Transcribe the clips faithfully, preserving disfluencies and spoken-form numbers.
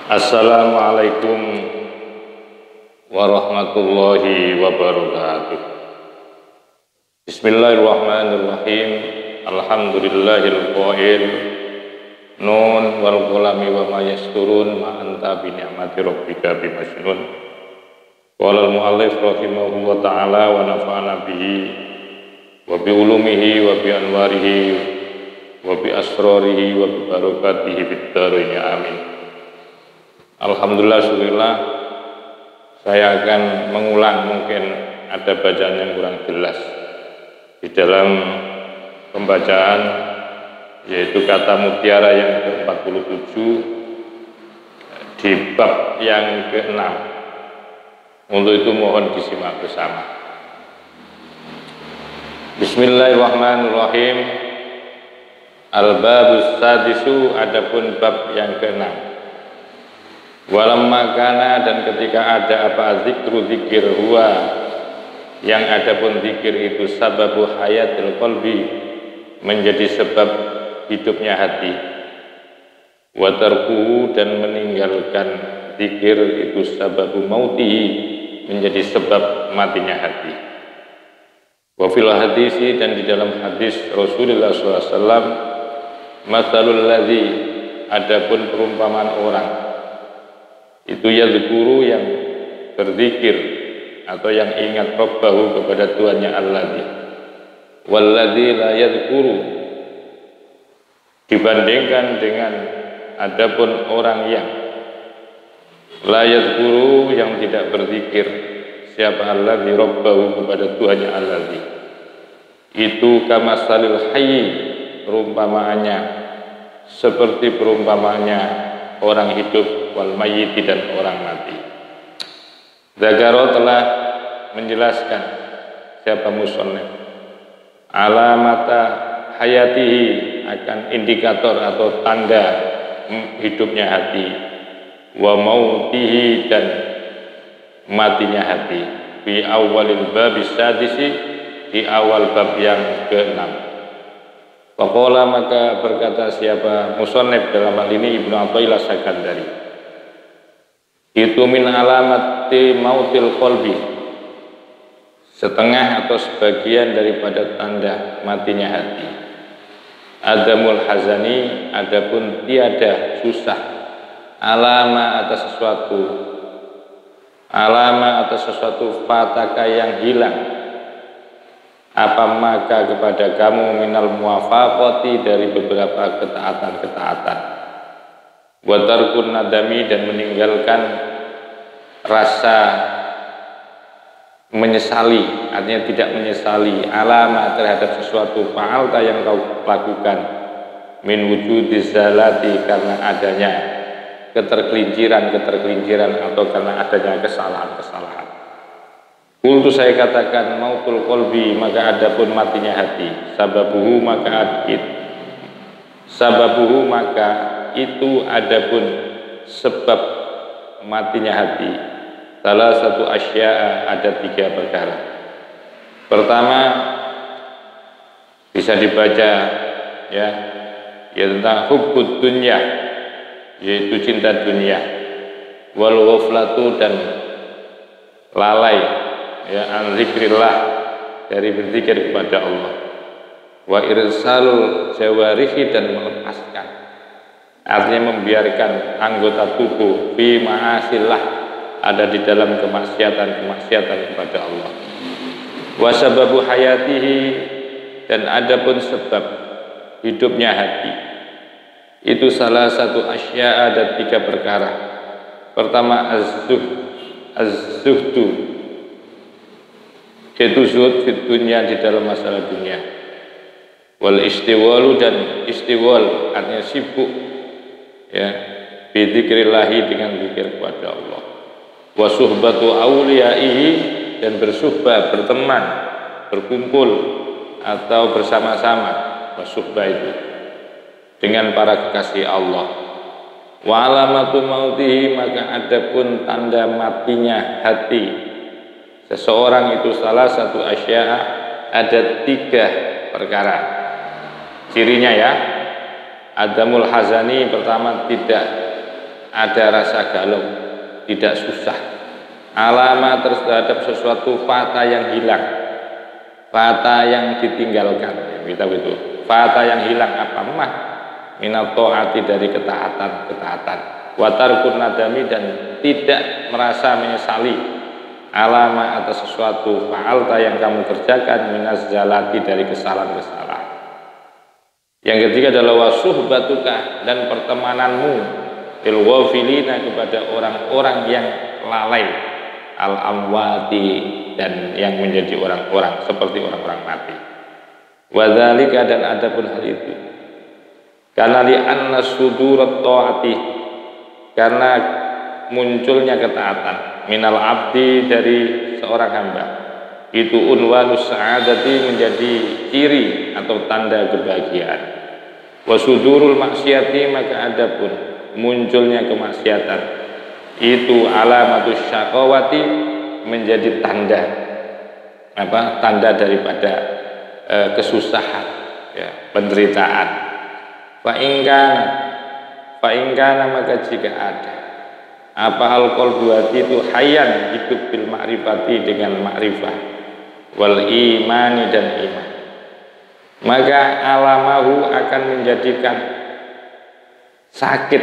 Assalamualaikum warahmatullahi wabarakatuh. Bismillahirrahmanirrahim. Alhamdulillahil qail nun wal qalami wa ma yasturun ma anta bi ni'mati rabbika bimajnun. Qala al muallif rahimahu wa ta'ala wa nafa'ana bihi wa bi ulumihi wa bi anwarihi wa bi asrarihi wa bi barakatihi fid dharain amin. Alhamdulillah, syukurlah. Saya akan mengulang, mungkin ada bacaan yang kurang jelas di dalam pembacaan, yaitu kata mutiara yang ke empat puluh tujuh di bab yang ke enam. Untuk itu mohon disimak bersama. Bismillahirrahmanirrahim. Al-babus sadisu, adapun bab yang ke enam. Walamma kana, dan ketika ada apa zikru zikir huwa, yang adapun zikir itu sababu hayatil qalbi, menjadi sebab hidupnya hati. Wa tarkuhu, dan meninggalkan zikir itu sababu mautihi, menjadi sebab matinya hati. Wa fil hadisi, dan di dalam hadis Rasulullah sallallahu alaihi wasallam, masalul ladzi, adapun perumpamaan orang itu yadzkuru, yang berzikir atau yang ingat Rabbahu, kepada Tuhannya alladzi, walladzi la yadzkuru, dibandingkan dengan adapun orang yang la yadzkuru, yang tidak berzikir siapa alladzi Rabbahu, kepada Tuhannya alladzi, itu kamasalil hayy, perumpamaannya seperti perumpamaannya orang hidup, wal mayyit, dan orang mati. Dzakara, telah menjelaskan siapa musannif alamata hayatihi, akan indikator atau tanda hidupnya hati, wa mautihi, dan matinya hati, fi awalil babis sadisi, di awal bab yang keenam. Faqala, maka berkata siapa musannif, dalam hal ini Ibnu Athaillah Sakandari, itu min alamati mautil qalbi, setengah atau sebagian daripada tanda matinya hati. Adamul hazani, adapun tiada susah, alama atas sesuatu, alama atas sesuatu fataka yang hilang, apa maka kepada kamu minal muwafaqati, dari beberapa ketaatan-ketaatan, wa tarkun nadami, dan meninggalkan rasa menyesali, artinya tidak menyesali, alama terhadap sesuatu fa'alta, yang kau lakukan, min wujudi zalati, karena adanya ketergelinciran-ketergelinciran atau karena adanya kesalahan-kesalahan. Kultu, saya katakan, mautul qalbi, maka adapun matinya hati, sababuhu, maka it, sababuhu, maka itu adapun sebab matinya hati, salah satu asya'a, ada tiga perkara. Pertama, bisa dibaca ya, ya tentang hubbud dunya, yaitu cinta dunia, wal ghaflatu, dan lalai ya, an zikrillah, dari berzikir kepada Allah, wa irsalul jawarihi, dan melepaskan, artinya membiarkan anggota tubuh fi ma'asillah, ada di dalam kemaksiatan-kemaksiatan kepada Allah. Wa sababu hayatihi, dan adapun sebab hidupnya hati itu salah satu asya, ada tiga perkara. Pertama, az-zuhd, az-zuhdu, yaitu zuhud fit dunya, di dalam masalah dunia. Wal istiwalu, dan istiwal, artinya sibuk ya, bi dzikrillahi, dengan zikir kepada Allah. Wa suhbatu auliyaihi, dan bersuhbah, berteman, berkumpul atau bersama-sama, wasuhbah itu dengan para kekasih Allah. Wa alamatu mautihi, maka adapun tanda matinya hati seseorang itu salah satu asya, ada tiga perkara cirinya ya. Adamul hazani, pertama tidak ada rasa galau, tidak susah. Alamat terhadap sesuatu fata yang hilang, fata yang ditinggalkan, kita gitu. Fata yang hilang apa mah? Minat taati dari ketaatan, ketaatan. Watarkun nadami dan tidak merasa menyesali. Alama atas sesuatu fa'alta yang kamu kerjakan minas zalati dari kesalahan-kesalahan. Yang ketiga adalah wasuhbatuka dan pertemananmu il ghafilina kepada orang-orang yang lalai, al amwati dan yang menjadi orang-orang seperti orang-orang mati. Wadzalika dan adapun hal itu karena li anna sudurat taati, karena munculnya ketaatan minal abdi dari seorang hamba itu unwanus sa'adati menjadi ciri atau tanda kebahagiaan. Wasudurul maksiati maka adapun munculnya kemaksiatan itu alamatus syaqawati menjadi tanda apa tanda daripada e, kesusahan ya, penderitaan. Fa ingkana fa ingkana maka jika ada apa al-qalbu hati itu hayyan hidup bil ma'rifati dengan ma'rifah wal imani dan iman, maka alamahu akan menjadikan sakit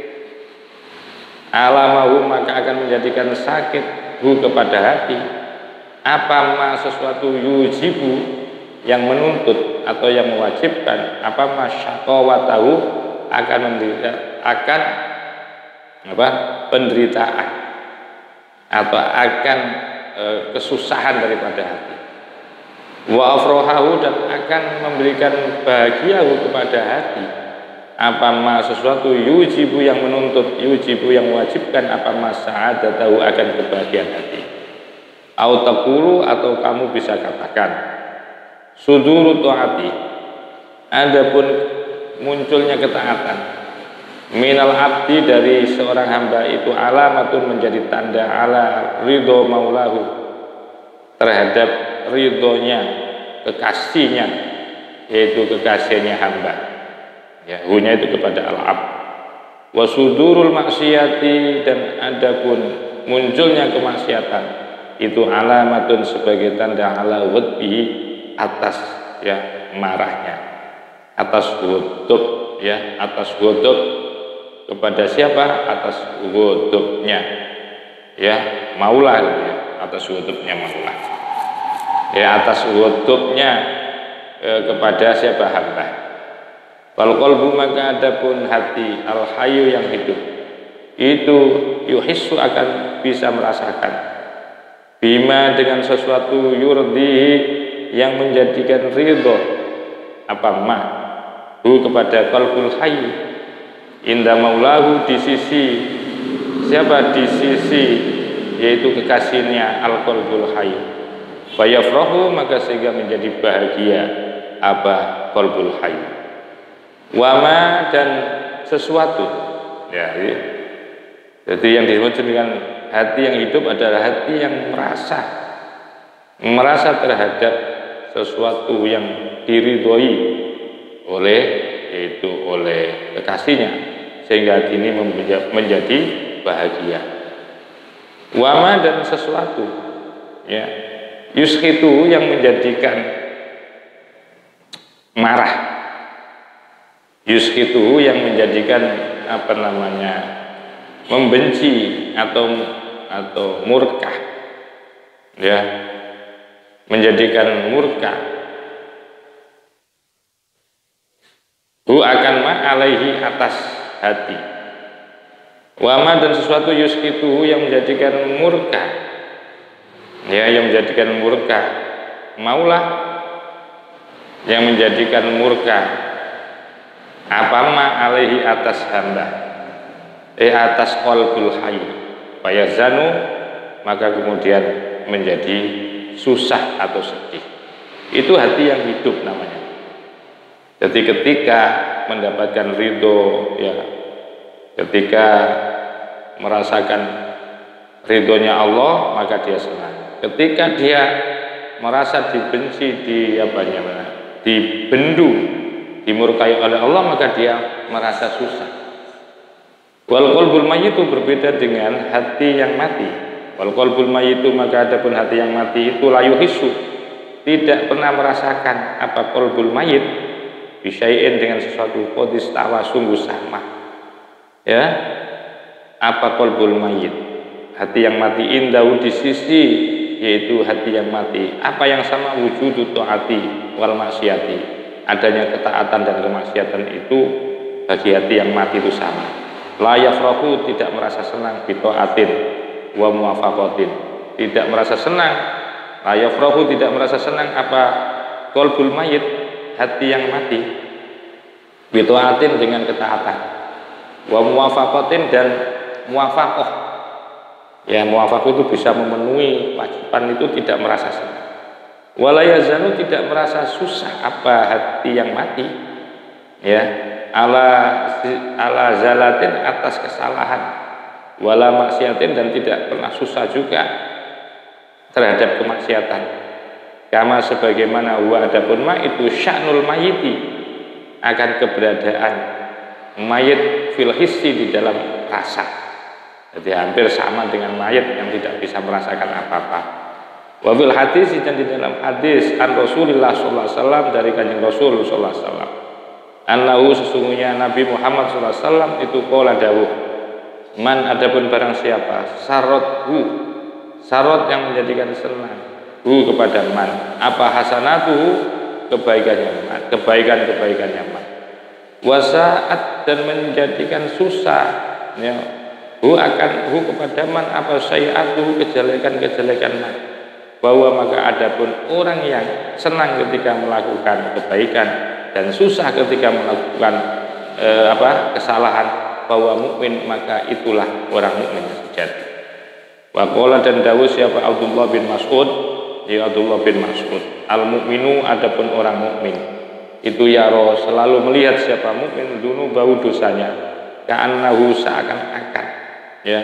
alamahu maka akan menjadikan sakit hu kepada hati apa ma sesuatu yujibu yang menuntut atau yang mewajibkan apa ma syaqawatahu akan menderita akan apa penderitaan atau akan e, kesusahan daripada hati. Wa afrohahu dan akan memberikan bahagia kepada hati apa ma sesuatu yujibu yang menuntut yujibu yang mewajibkan apa ma sa'adatahu akan kebahagiaan hati. Au taqulu atau kamu bisa katakan suduru taati adapun munculnya ketaatan minal abdi dari seorang hamba itu alamatun menjadi tanda ala ridho maulahu terhadap ridhonya kekasihnya yaitu kekasihnya hamba ya hunya itu kepada al-abd. Wasudurul maksiati dan adapun munculnya kemaksiatan itu alamatun sebagai tanda ala wadbi atas ya marahnya atas ghadab ya atas ghadab kepada siapa? Atas ghadabnya ya Maula ya atas ghadabnya Maula ya atas ghadabnya e, kepada siapa hamba. Wal qalbu maka adapun hati al hayyu yang hidup itu yuhissu akan bisa merasakan bima dengan sesuatu yurdihi yang menjadikan ridho apa ma hu kepada qalbul hayy inda maulahu di sisi siapa di sisi yaitu kekasihnya al qalbul hayy fayafrahu maka sehingga menjadi bahagia apa qalbul hayy wama dan sesuatu ya, ya jadi yang disebut dengan hati yang hidup adalah hati yang merasa merasa terhadap sesuatu yang diridhoi oleh yaitu oleh kekasihnya sehingga hati ini menjadi bahagia. Wama dan sesuatu ya yuskitu yang menjadikan marah, yuskitu yang menjadikan apa namanya membenci atau atau murka ya menjadikan murka hu akan ma alaihi atas hati wama dan sesuatu yuskitu yang menjadikan murka ya yang menjadikan murka maulah yang menjadikan murka apa ma alaihi atas hamba eh atas qalbul hayy fayazanu maka kemudian menjadi susah atau sedih. Itu hati yang hidup namanya. Jadi ketika mendapatkan ridho ya ketika merasakan ridhonya Allah maka dia senang. Ketika dia merasa dibenci di apa namanya dibendu dimurkai oleh Allah maka dia merasa susah Wal qalbul mayyitu berbeda dengan hati yang mati. Wal qalbul mayyitu maka adapun hati yang mati itu la yuhissu, tidak pernah merasakan apa qalbul mayyit bisyai'in dengan sesuatu qadis tawa sungguh sama. Ya, apa qalbul mayyit? Hati yang mati indahu di sisi, yaitu hati yang mati. Apa yang sama? Wujudu taati wal maksiati. Adanya ketaatan dan kemaksiatan itu bagi hati yang mati itu sama. La yafrahu, tidak merasa senang bi taatin wa muwafaqatin. Tidak merasa senang. La yafrahu, tidak merasa senang apa qalbul mayyit, hati yang mati, bi taatin dengan ketaatan, wa muwafaqatin dan muwafaqah. Ya, muwafaqah itu bisa memenuhi kewajiban, itu tidak merasa senang. Wala yazanu, tidak merasa susah apa hati yang mati, ya, ala ala zalatin, atas kesalahan, wala maksiatin, dan tidak pernah susah juga terhadap kemaksiatan. Kama sebagaimana wa adapun ma itu sya'nul mayyiti, akan keberadaan mayit fil hissi, di dalam rasa. Jadi hampir sama dengan mayit yang tidak bisa merasakan apa-apa. Wa fil hadis, dan di dalam hadis an Rasulullah sallallahu alaihi wasallam, dari kanjeng Rasul sallallahu alaihi wasallam, annahu, sesungguhnya Nabi Muhammad sallallahu alaihi wasallam itu qala dawuh, man adapun barang siapa sarothu, sarot yang menjadikan senang, hu kepada man, apa hasanatuhu, kebaikannya man, kebaikan-kebaikannya man, wasaat, dan menjadikan susah, ya, hu akan hu kepada man apa sayiatuhu, kejelekan-kejelekan man, bahwa maka adapun orang yang senang ketika melakukan kebaikan dan susah ketika melakukan e, apa kesalahan, bahwa mukmin maka itulah orang mukmin yang sejati. Wa qala, dan dawuh siapa Abdullah bin Mas'ud, ya Abdullah bin Mas'ud, al mukminu adapun orang mukmin itu yaro, selalu melihat siapa mukmin dunu bau dosanya, ka'annahu, seakan-akan, ya,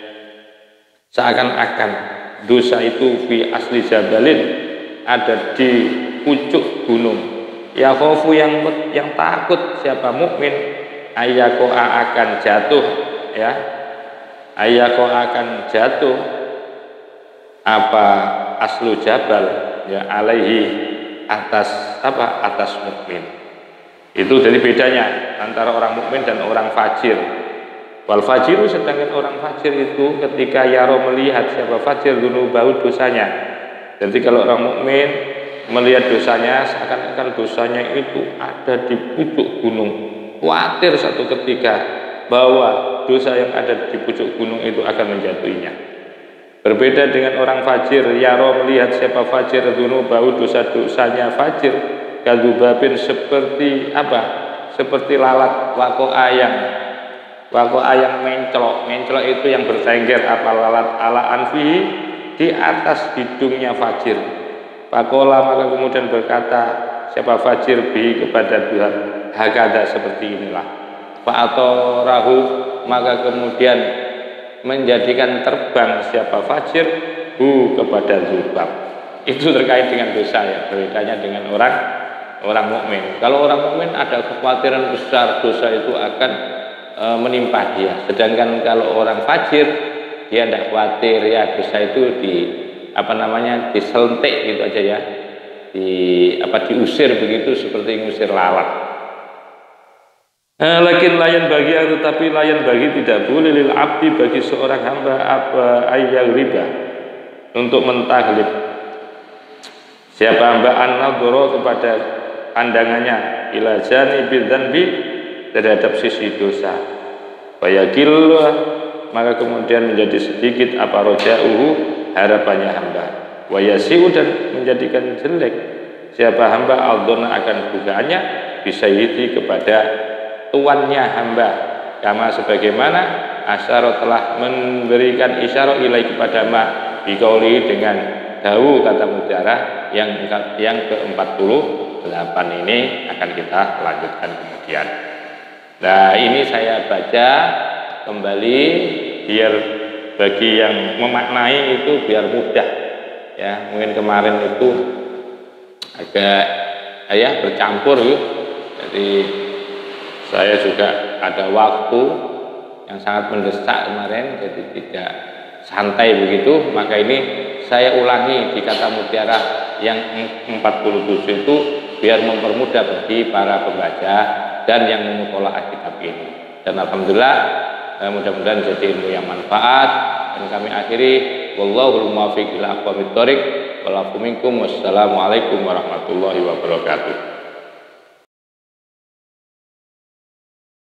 seakan-akan dosa itu fi asli jabalin, ada di pucuk gunung, ya khofu, yang yang takut siapa mukmin, ayyaqa akan jatuh, ya, ayyaqa akan jatuh apa aslu jabal, ya, alaihi, atas apa, atas mukmin. Itu dari bedanya antara orang mukmin dan orang fajir. Wal fajiru, sedangkan orang fajir itu ketika yaro, melihat siapa fajir dulu bau dosanya. Jadi kalau orang mukmin melihat dosanya, seakan-akan dosanya itu ada di pucuk gunung, khawatir satu ketika bahwa dosa yang ada di pucuk gunung itu akan menjatuhinya. Berbeda dengan orang fajir, yaro, melihat siapa fajir dulu bau dosa-dosanya fajir, kadubabin, seperti apa, seperti lalat, wako ayang, wako ayang menclok, menclok itu yang bertengger, apa lalat ala anfihi, di atas hidungnya fajir. Pakola, maka kemudian berkata siapa fajir bi kepada Tuhan, hakada, seperti inilah. Fa'atorahu, maka kemudian menjadikan terbang siapa fajir hu kepada Zubab. Itu terkait dengan dosa, ya, berbedanya dengan orang orang mukmin. Kalau orang mukmin ada kekhawatiran besar dosa itu akan e, menimpa dia. Sedangkan kalau orang fajir, dia tidak khawatir, ya, dosa itu di apa namanya diselentik gitu aja, ya, di apa diusir begitu, seperti ngusir lalat. Nah, lakin layan bagi, tetapi layan bagi tidak boleh lil abdi, bagi seorang hamba, apa ayyal riba, untuk mentaglib siapa hamba an-nadhara, kepada pandangannya, ila janibil dzanbi, terhadap sisi dosa, bayakil, maka kemudian menjadi sedikit apa roja'uhu, harapannya hamba, wayasiu, dan menjadikan jelek siapa hamba aldona, akan dugaannya, bisa yiti, kepada tuannya hamba, kama sebagaimana asyara, telah memberikan isyarat ilai kepada ma biqauli, dengan dawu kata mudara yang yang ke empat puluh delapan ini akan kita lanjutkan kemudian. Nah, ini saya baca kembali biar bagi yang memaknai itu biar mudah, ya. Mungkin kemarin itu agak ya bercampur, yuk. Jadi saya juga ada waktu yang sangat mendesak kemarin, jadi tidak santai begitu. Maka ini saya ulangi di kata mutiara yang empat puluh tujuh itu biar mempermudah bagi para pembaca dan yang memutolaah kitab ini. Dan alhamdulillah eh, mudah-mudahan jadi ilmu yang manfaat. Dan kami akhiri, wallahul muwaffiq ila aqwamit thoriq, walafu minkum, wassalamualaikum warahmatullahi wabarakatuh.